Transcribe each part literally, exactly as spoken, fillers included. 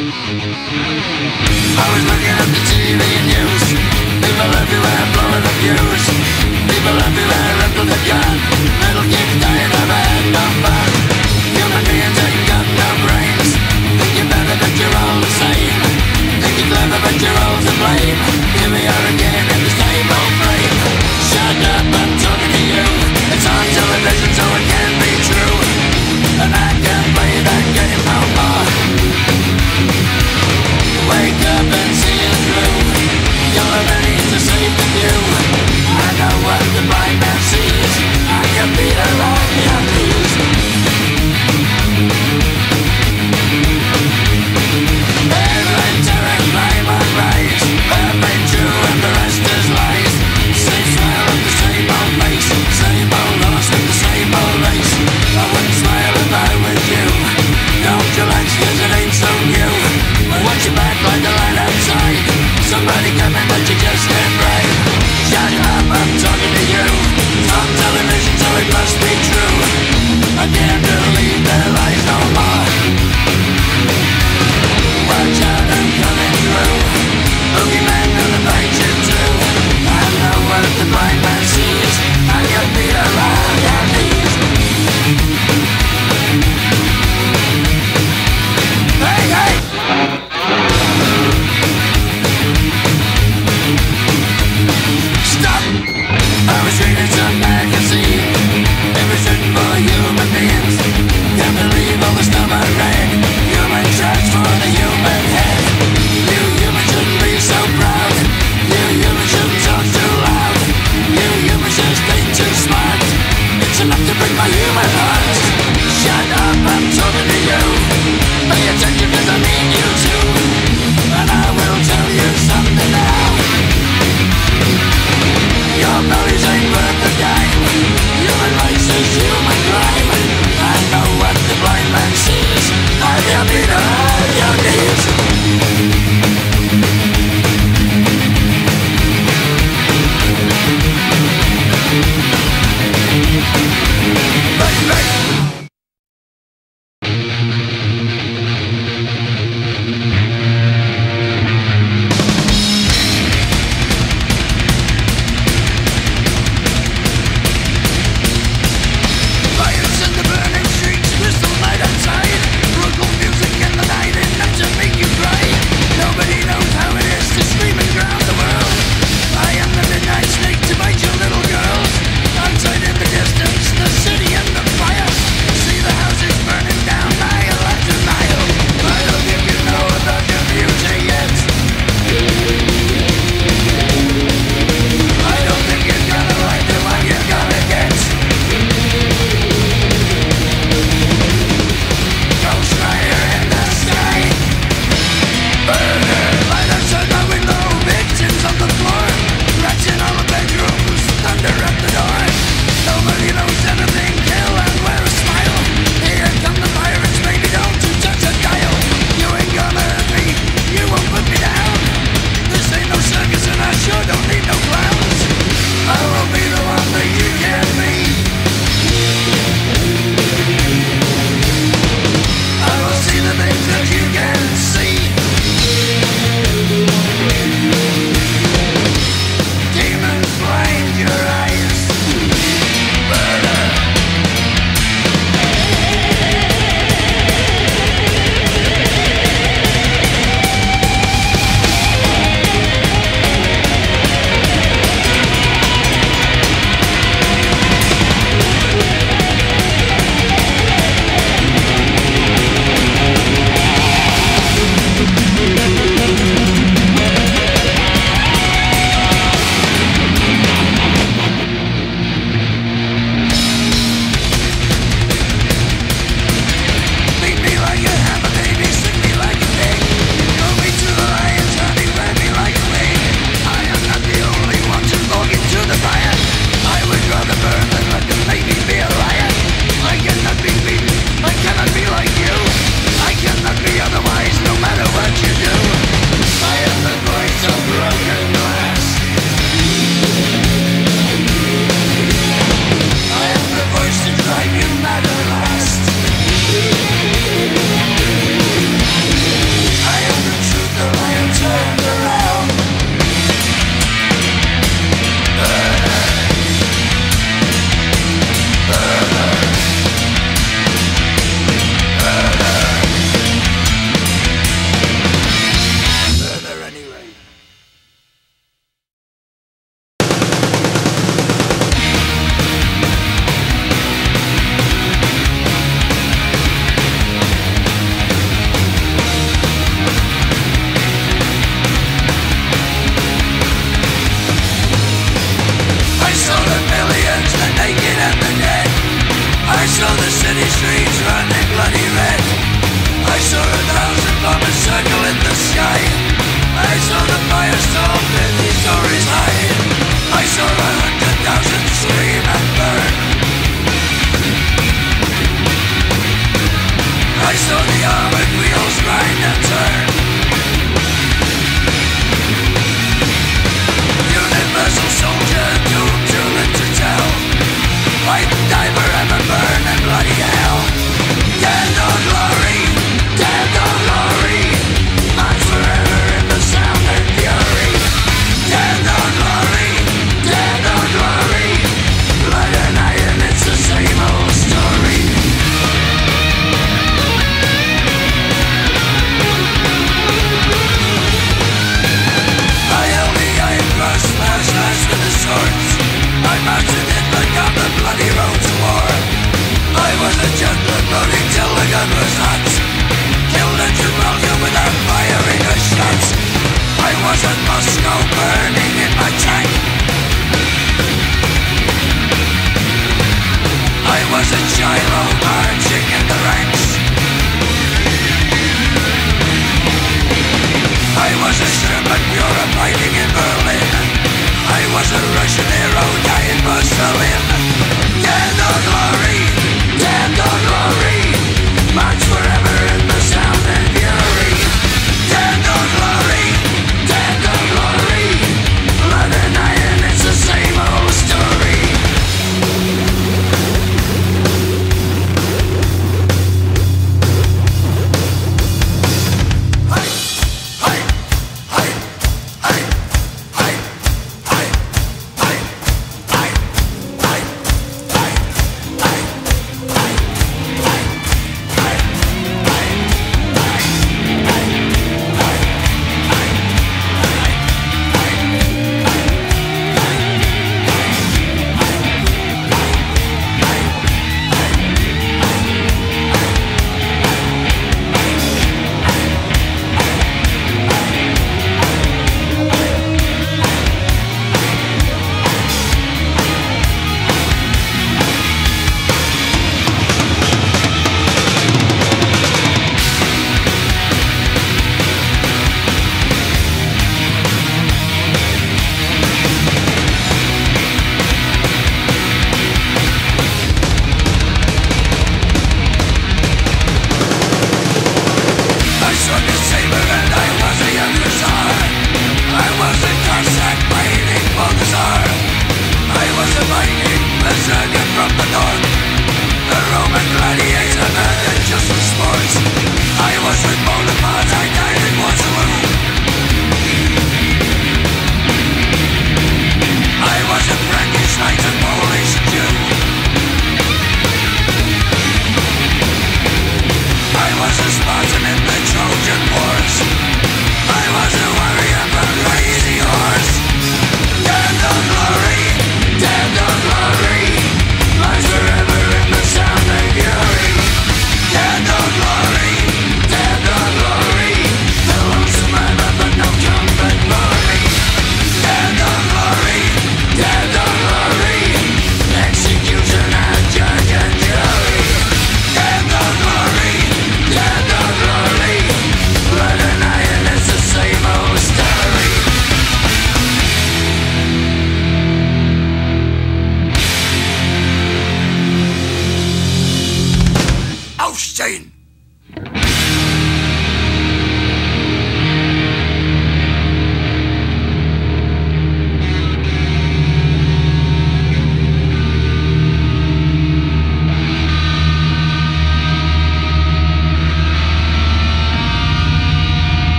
I was looking at the T V news. People everywhere blowing the fuse. People everywhere under the gun. Little kids dying of head number. Human beings ain't got no brains. Think you're better but you're all the same. Think you're clever but you're all to blame. Here we are again in the same old frame. Shut up, I'm talking to you. It's on television so it can't be true. And I can't play that game no more. Wake up and see it through. You're ready to save the view. I know what the blind man sees. I can beat her on your knees. Every terror climb on rise. Every true and the rest is lies. Same smile with the same old face. Same old horse with the same old race. I wouldn't smile if I was you. Don't you like cause it ain't so new. Watch your back like the light outside. Somebody coming but you just can't brave. Shut up, I'm talking to you. It's on television so it must be true. I can't believe their lies no more. Watch out, I'm coming through. Boogeyman gonna bite you too. I know what the blind man sees. I can beat around your knees. Hey, hey! Stop! I was reading some magazine. It was written for human beings. Can't believe all the stuff I read. Human trash for the human head. You humans shouldn't be so proud. You humans shouldn't talk too loud. You humans just ain't too smart. It's enough to break my human heart. Shut up, I'm talking to you. Pay attention cause I need you to. And I will tell you something now. Your bellies ain't worth a dime. Human rights is human crime. I know what the blind man sees. I can beat all your knees. Bang, bang.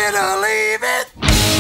it or leave it.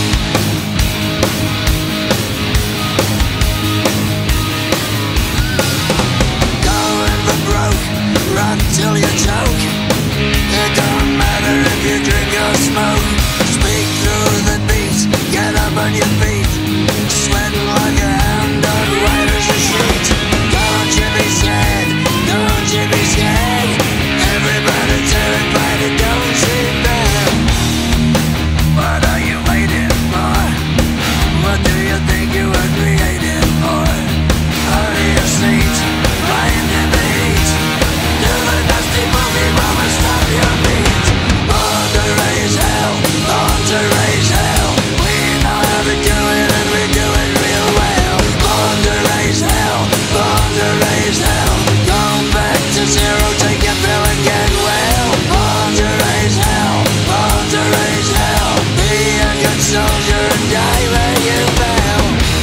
Going for broke, run till you choke. It don't matter if you drink or smoke. Speak through the beat, get up on your feet, sweating like a hound dog, white as a sheet. Don't you be scared, don't you be scared. Everybody terrified and don't seem bad. What are you waiting for? What do you think you were created for? Out of your seat, lying in the heat, do the dusty movie mama stop your beat. Born to raise hell, born to raise hell. We know how to do it and we do it real well. Born to raise hell, born to raise hell. Go back to zero, take your pill and get well. Born to raise hell, born to raise hell. Be a good soldier and die where you fell.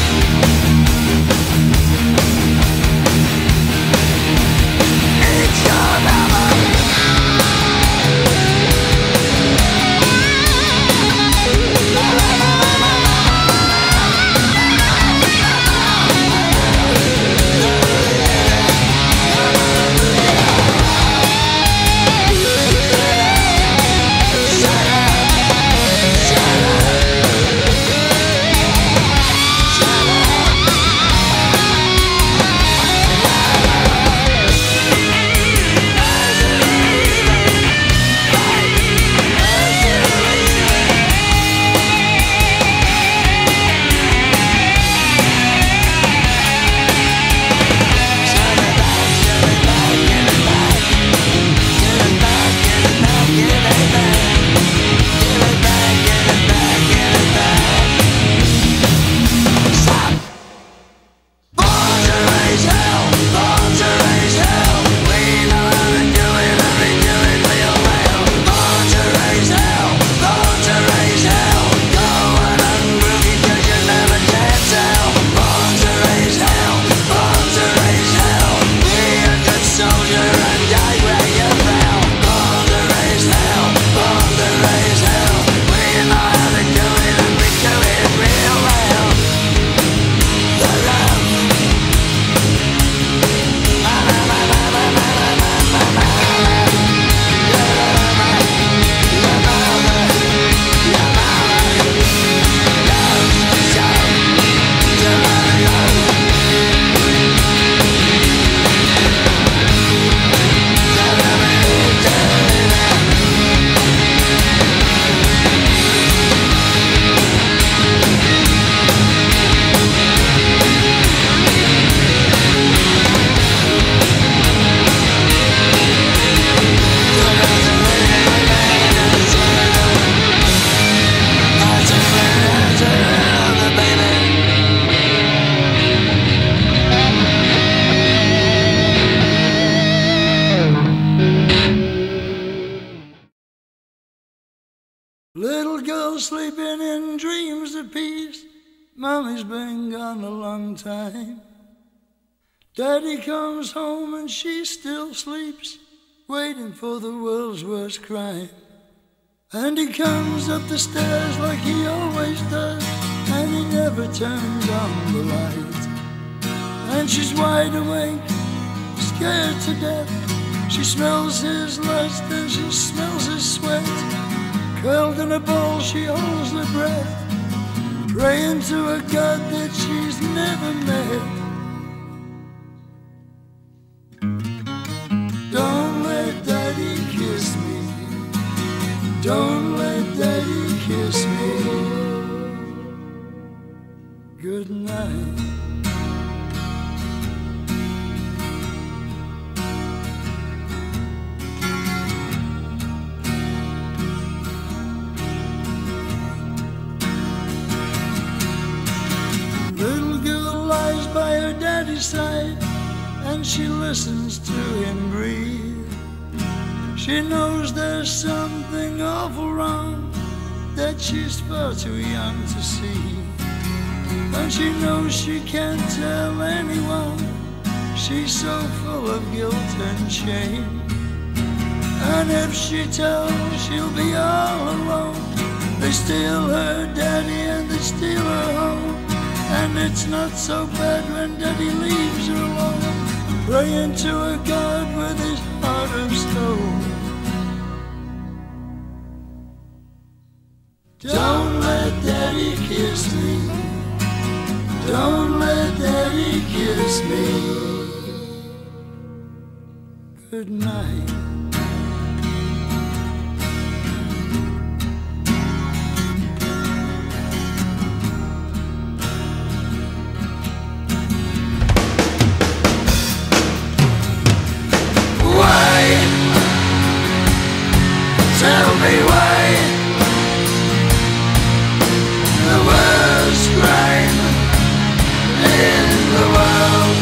It's your mama. Little girl sleeping in dreams of peace. Mommy's been gone a long time. Daddy comes home and she still sleeps, waiting for the world's worst crime. And he comes up the stairs like he always does, and he never turns on the light. And she's wide awake, scared to death. She smells his lust and she smells his sweat. Curled in a ball, she holds her breath, praying to a God that she's never met. Don't let Daddy kiss me, don't let Daddy kiss me. Good night. Side, and she listens to him breathe. She knows there's something awful wrong that she's far too young to see. And she knows she can't tell anyone, she's so full of guilt and shame. And if she tells, she'll be all alone. They steal her daddy and they steal her home. And it's not so bad when daddy leaves her alone, praying to a God with his heart of stone. Don't let daddy kiss me, don't let daddy kiss me. Good night. Tell me why the worst crime in the world.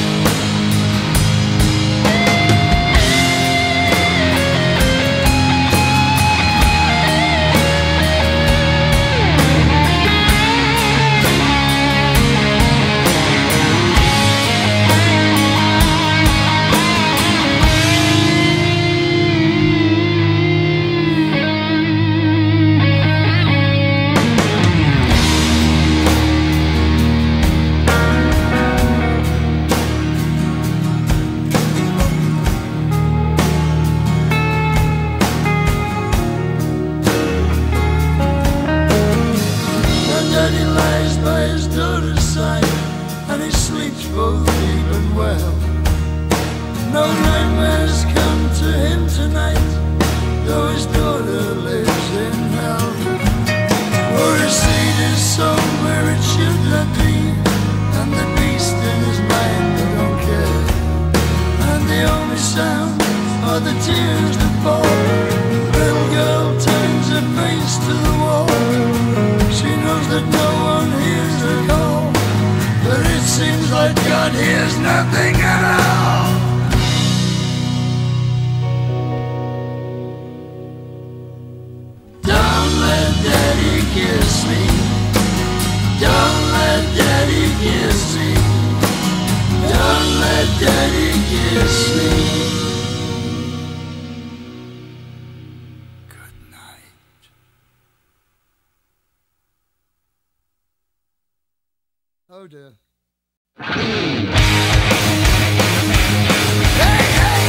Daddy lies by his daughter's side, and he sleeps both deep and well. No nightmares come to him tonight, though his daughter lives in hell. For his seed is sown where it should not be, and the beast in his mind don't care. And the only sound are the tears that fall. Little girl turns her face to the wall. She knows that no one hears her call, but it seems like God hears nothing at all. Don't let daddy kiss me, don't let daddy kiss me, don't let daddy kiss me. Good night. Oh dear. Hey, hey.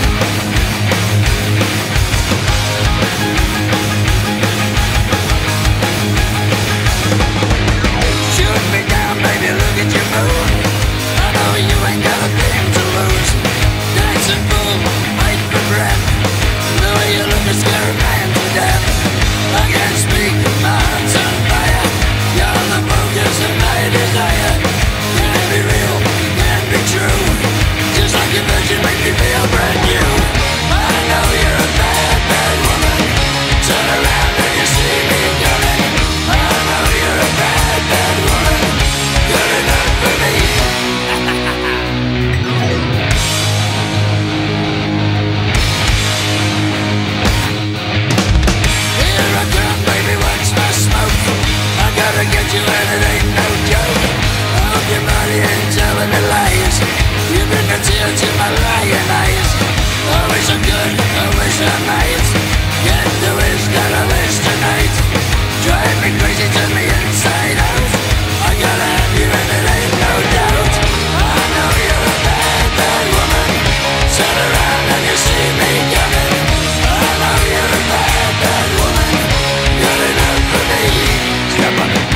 Shoot me down, baby, look at your move. I know you ain't got a thing to lose. Dancing fool, wait for breath. The way you look is scaring man to death. I can't speak, my heart's on fire. You're the focus of my desire. Can't be real, can't be true. Just like a virgin make me feel brand new. I know you're a bad, bad woman. Turn around and you see me coming. I know you're a bad, bad woman. Good enough for me. Here I come, baby, watch my smoke. I gotta get you and it ain't no joke. I hope your body ain't telling me lies. You bring a tear to my lying eyes. I wish I could, I wish I might get the wish that I wish tonight. Drive me crazy, turn me inside out. I gotta have you and it ain't no doubt. I know you're a bad, bad woman. Turn around and you see me coming. I know you're a bad, bad woman. Good enough for me. Step on it.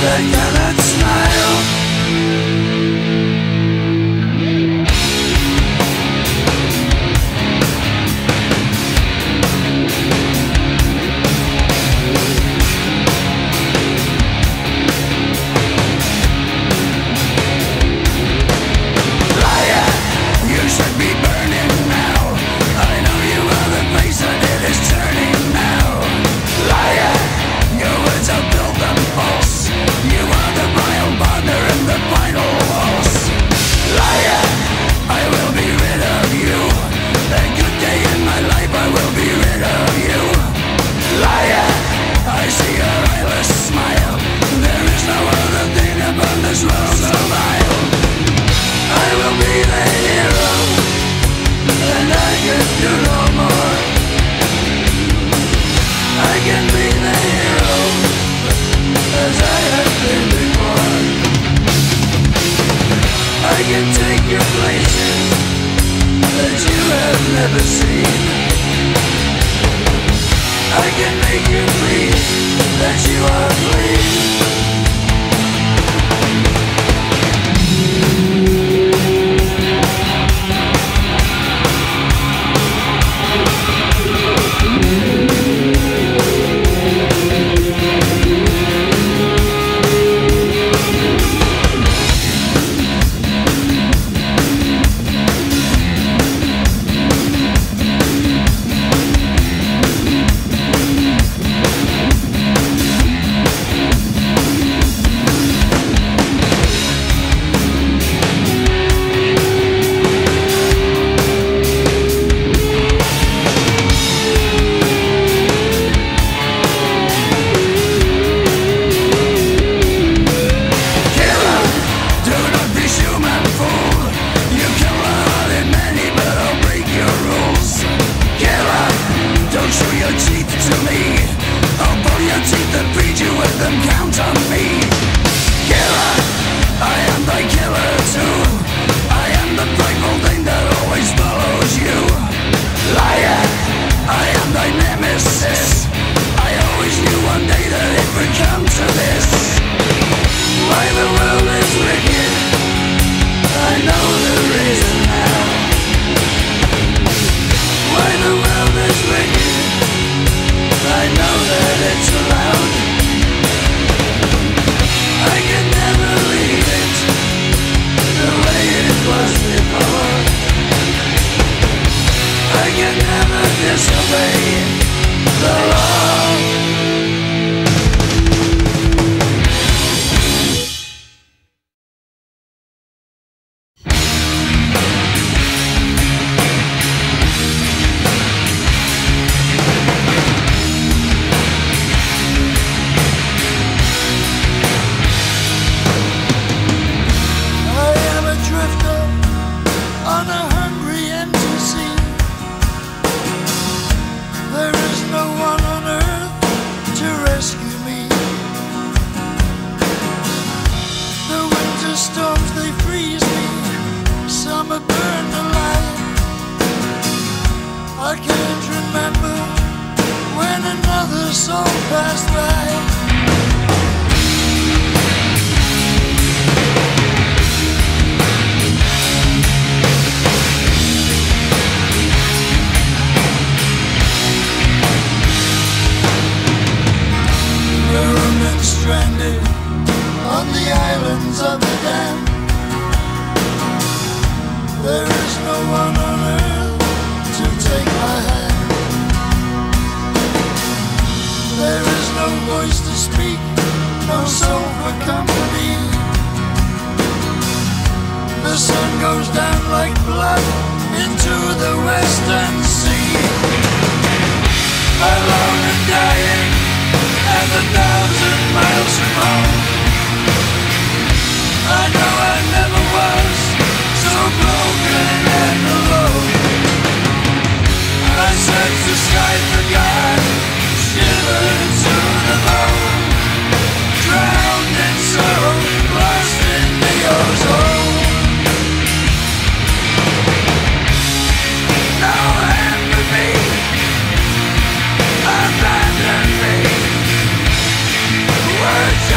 that cannot smile. Liar, you should be burning now. I know you are the face and it is turning now. Liar, your words are built and false. You are the vile partner in the final waltz. Liar, I will be rid of you. A good day in my life I will be rid of you. Liar, I see your eyeless smile. There is no other thing upon this world so vile. I will be the hero, and I can do no more. I can be the hero, as I have been before. I can take your places that you have never seen. I can make you believe that you are clean. Words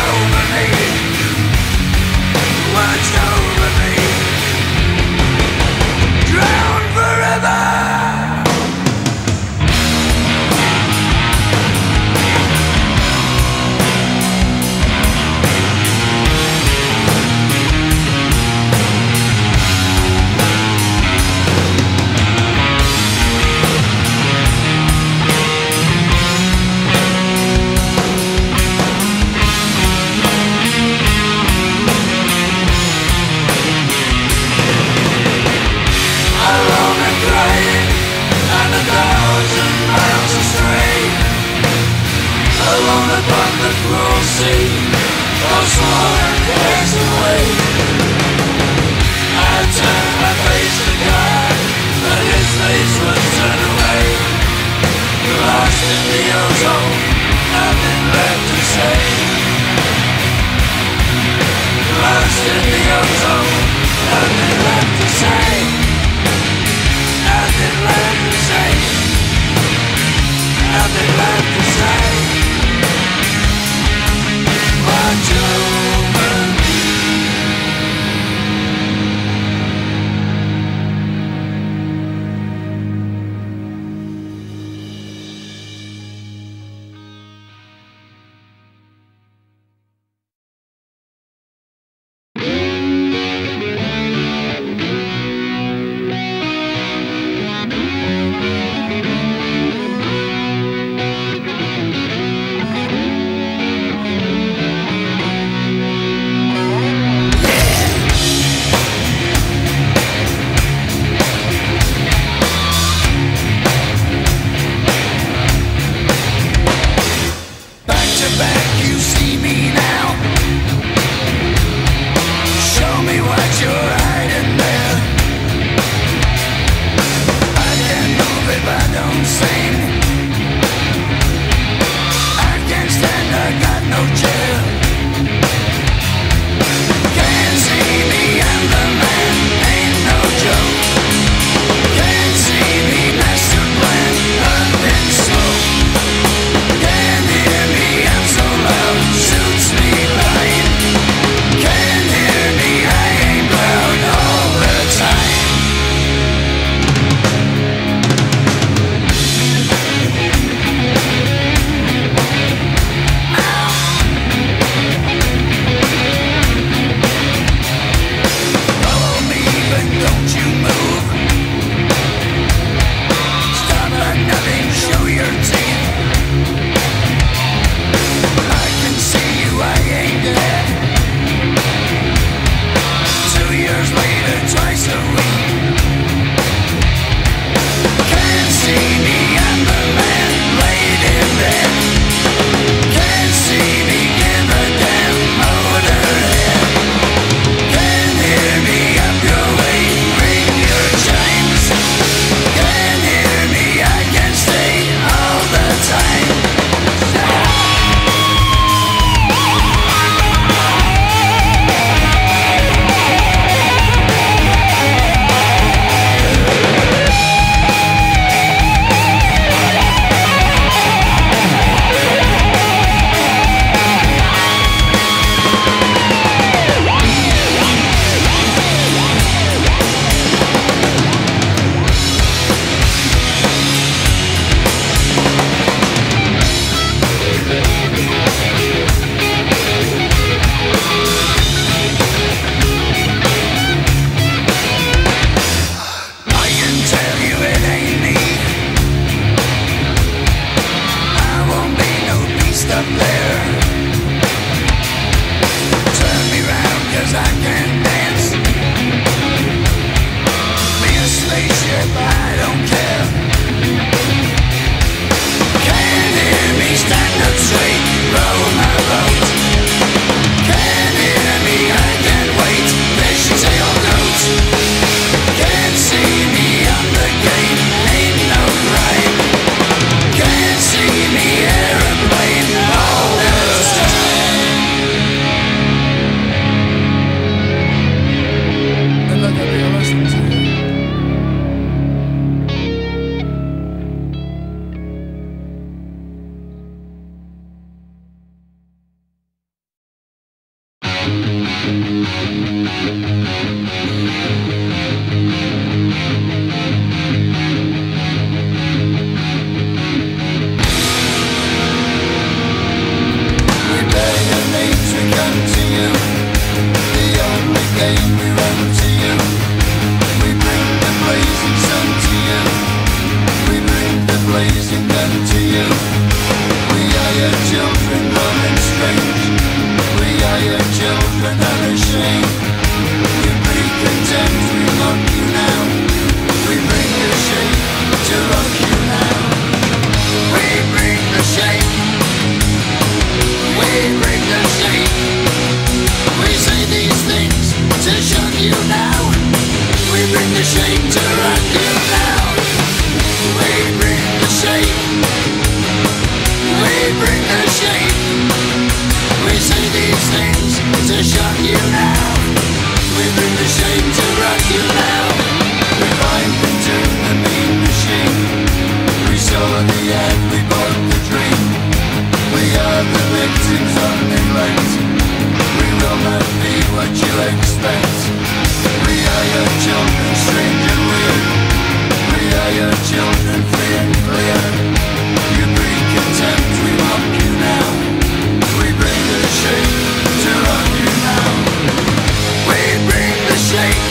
you now. We bring the shame to rock you now. We climbed into the mean machine. We saw the end, we bought the dream. We are the victims of neglect. We will not be what you expect. We are your children, strange and weird. We are your children, free and clear. You breed contempt, we mock you now. We bring the shake to rock you now. We bring the shake,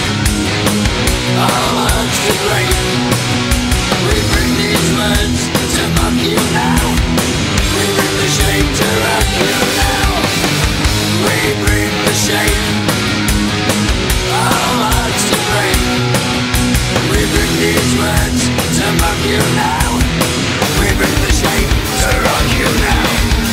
our hearts to break. We bring these words to mock you now. We bring the shake to rock you now. We bring the shake, our hearts to break. We bring these words to mock you now. We bring the shake to rock you now.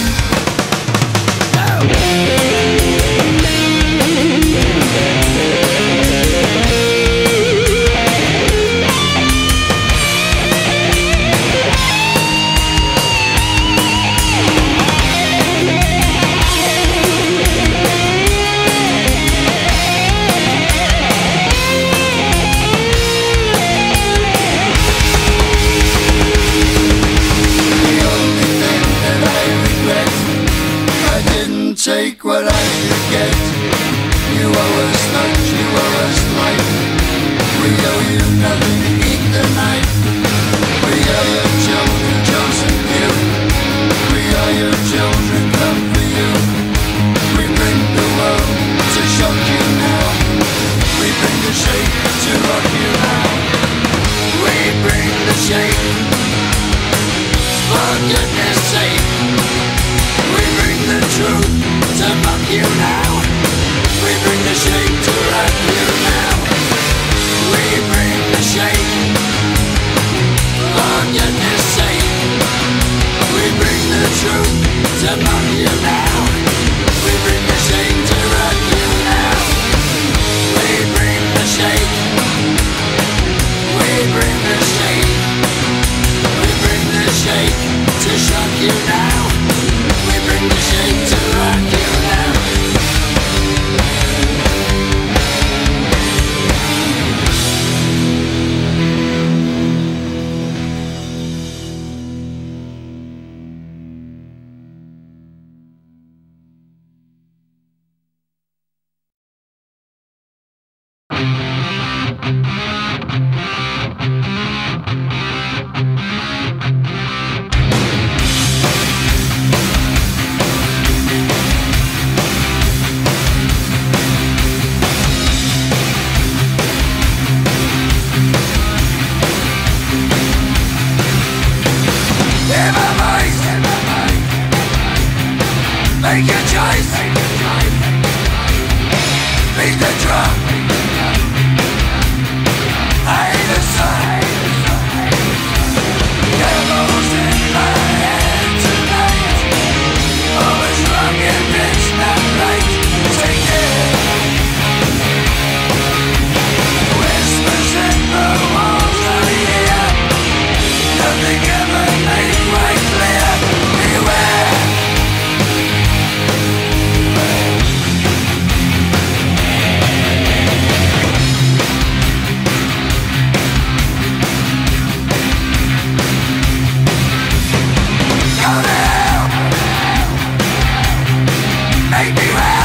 Take what I could get. You owe us lunch, you owe us life. We owe you nothing, eat the night. We are your children, chosen few. We are your children, come for you. We bring the world to shock you now. We bring the shake to rock you now. We bring the shake, for goodness sake. We bring the truth to mock you now. We bring the shake to rock you now. We bring the shake, for goodness sake. We bring the truth to mock you now. We bring the shake to rock you now. We bring the shake. We bring the shake. We bring the shake to shock you now. We bring the shake to rock you now. Make your choice. Beat the drum. I the sun. Devils in my head tonight. Always wrong and it's not right. Take it. Whispers in the walls of here. Nothing ever made quite clear. Beware. Make me well.